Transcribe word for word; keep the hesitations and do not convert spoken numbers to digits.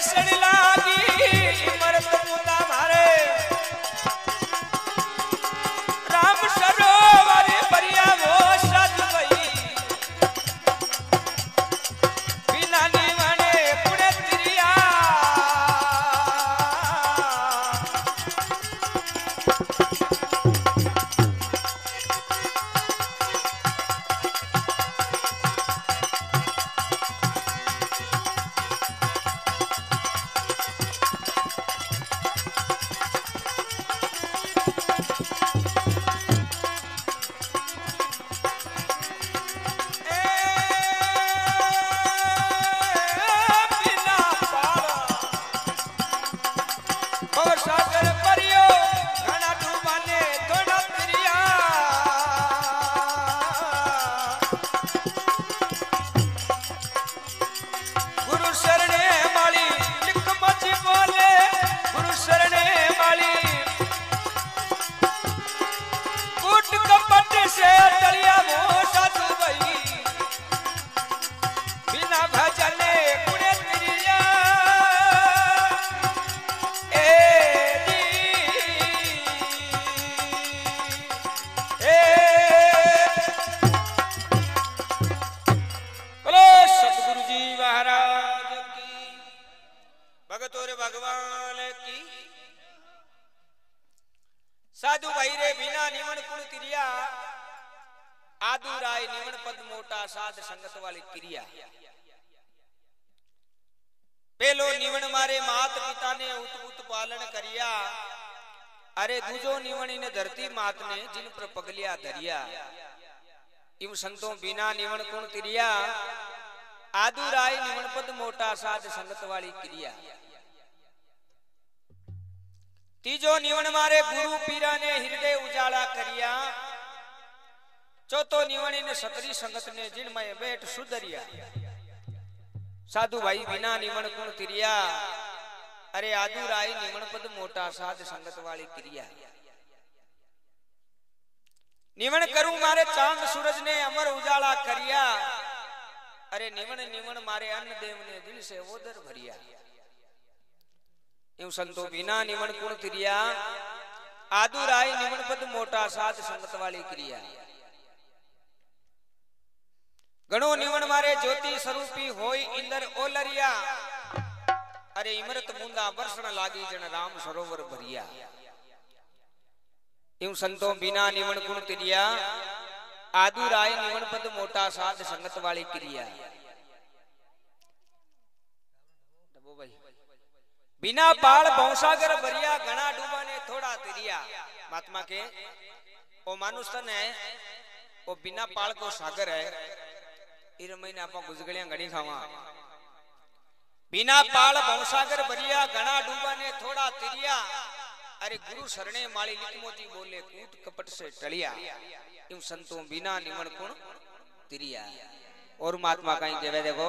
सण लागी इमरत मुंदा मारे राम सरोवर बरिया वो साधु भाई बिना निवणे कुड़े तिरिया सागर परियो घना डूबाने थोड़ा तिरिया गुरु शरणे माली लिख मची बोले गुरु शरणे माली कूट कपट से टलिया वो साधु भाई बिना भजने कुड़े तिरिया भगवान की साधु भाई रे बिना निवण कुण क्रिया आदु राय निवण पद मोटा साध संगत वाली क्रिया पेलो निवण मारे मात पिता ने उत पालन करिया अरे दूजो निवण ने धरती मात ने जिन पर पगलिया धरिया इम संतों बिना निवण कुण क्रिया आदु राय निवण पद मोटा साध संगत वाली क्रिया तीजो निवण मारे गुरु पीरा ने हृदय उजाला करिया चौथो निवणी ने सतरी संगत ने जिनमय बैठ सुधरिया साधु भाई बिना निवण कुण क्रिया अरे आदु राय निवण पद मोटा साध संगत वाली क्रिया निवण करूं मारे चांद सूरज ने अमर उजाला करिया अरे निवण निवण मारे अन्न देव ने दिल से ओदर भरिया यूं संतो बिना निवण कुण क्रिया आदु राय निवण पद मोटा साध संगत वाली क्रिया गणो निवण मारे ज्योति स्वरूपी होई इंदर ओलरिया अरे इमरत मुंदा वर्षण लागी जन राम सरोवर भरिया यूं संतो बिना निवण कुण क्रिया आदु राय निवण पद मोटा साध संगत वाली क्रिया बिना पाल भवसागर भरिया घना डूबा ने थोड़ा तिरिया महात्मा के ओ मानुस्तन है ओ बिना पाल को सागर है इन महीने आप गुजगलियां घनी खावा बिना पाल भवसागर भरिया घना डूबा ने थोड़ा तिरिया अरे गुरु शरणे माली लिखमोती बोले कूट कपट से टलिया यूं संतों बिना निवण कुण तिरिया और महात्मा कहीं देवे देखो